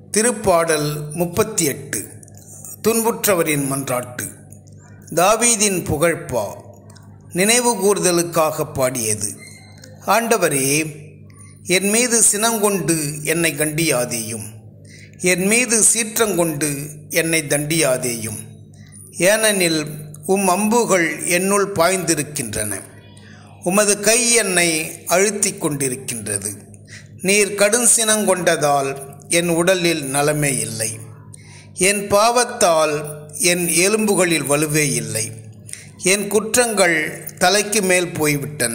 திருப்பாடல் 38. துன்புற்றவரின் மன்றாட்டு. தாவீதின் புகழ்பா. நினைவு கூர்தலுக்காக பாடியது. ஆண்டவரே, என் மீது சினங்கொண்டு என்னை கண்டியாதேயும், என் மீது சீற்றங்கொண்டு என்னை தண்டியாதேயும். ஏனெனில் அம்புகள் என்னுள் பாய்ந்திருக்கின்றன, உமது கை என்னை அழுத்தி கொண்டிருக்கின்றது. நீர் கடும் சினங்கொண்டதால் என் உடலில் நலமே இல்லை. என் பாவத்தால் என் எலும்புகளில் வலுவே இல்லை. என் குற்றங்கள் தலைக்கு மேல் போய்விட்டன.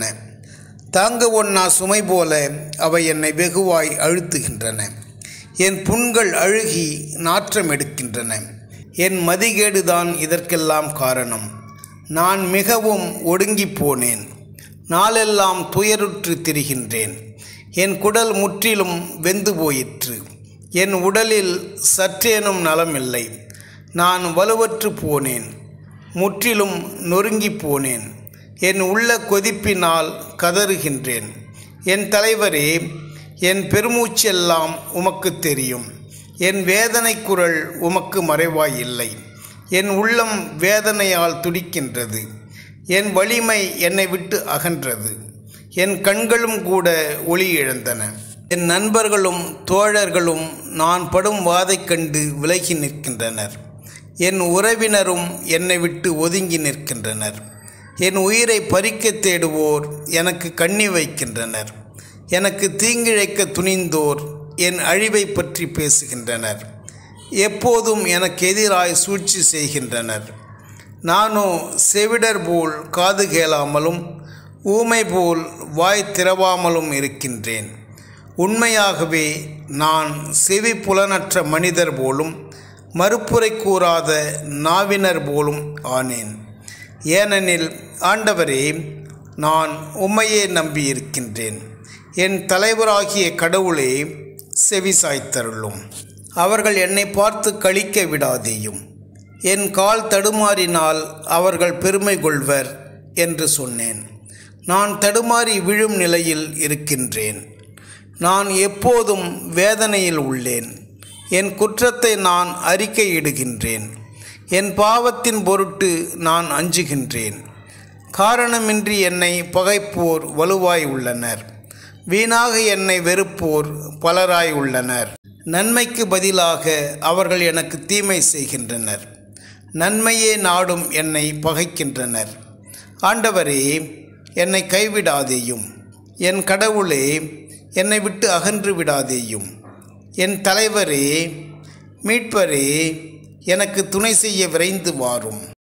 தாங்க ஒண்ணா சுமை போல அவை என்னை வெகுவாய் அழுத்துகின்றன. என் புண்கள் அழுகி நாற்றம் எடுக்கின்றன. என் மதிகேடுதான் இதற்கெல்லாம் காரணம். நான் மிகவும் ஒடுங்கி போனேன். நாளெல்லாம் துயருற்று திரிகின்றேன். என் குடல் முற்றிலும் வெந்து போயிற்று. என் உடலில் சற்றேனும் நலமில்லை. நான் வலுவற்று போனேன், முற்றிலும் நொறுங்கி போனேன். என் உள்ள கொதிப்பினால் கதறுகின்றேன். என் தலைவரே, என் பெருமூச்செல்லாம் உமக்கு தெரியும். என் வேதனை குரல் உமக்கு மறைவாய் இல்லை. என் உள்ளம் வேதனையால் துடிக்கின்றது. என் வலிமை என்னை விட்டு அகன்றது. என் கண்களும் கூட ஒளி இழந்தன. என் நண்பர்களும் தோழர்களும் நான் படும் வாதை கண்டு விலகி நிற்கின்றனர். என் உறவினரும் என்னை விட்டு ஒதுங்கி நிற்கின்றனர். என் உயிரை பறிக்க தேடுவோர் எனக்கு கண்ணி வைக்கின்றனர். எனக்கு தீங்கிழைக்க துணிந்தோர் என் அழிவை பற்றி பேசுகின்றனர். எப்போதும் எனக்கு எதிராய் சூழ்ச்சி செய்கின்றனர். நானோ செவிடர் போல் காது கேளாமலும் ஊமை போல் வாய் திறவாமலும் இருக்கின்றேன். உண்மையாகவே நான் செவி புலனற்ற மனிதர் போலும் மறுப்புரை கூறாத நாவினர் போலும் ஆனேன். ஏனெனில் ஆண்டவரே, நான் உம்மையே நம்பியிருக்கின்றேன். என் தலைவராகிய கடவுளே, செவி சாய்த்தருளும். அவர்கள் என்னை பார்த்து களிக்க விடாதேயும். என் கால் தடுமாறினால் அவர்கள் பெருமை கொள்வர் என்று சொன்னேன். நான் தடுமாறி விழும் நிலையில் இருக்கின்றேன். நான் எப்போதும் வேதனையில் உள்ளேன். என் குற்றத்தை நான் அறிக்கையிடுகின்றேன். என் பாவத்தின் பொருட்டு நான் அஞ்சுகின்றேன். காரணமின்றி என்னை பகைப்போர் வலுவாய் உள்ளனர். வீணாக என்னை வெறுப்போர் பலராய் உள்ளனர். நன்மைக்கு பதிலாக அவர்கள் எனக்கு தீமை செய்கின்றனர். நன்மையே நாடும் என்னை பகைக்கின்றனர். ஆண்டவரே, என்னை கைவிடாதேயும். என் கடவுளே, என்னை விட்டு அகன்று விடாதேயும். என் தலைவரே, மீட்பரே, எனக்கு துணை செய்ய விரைந்து வாரும்.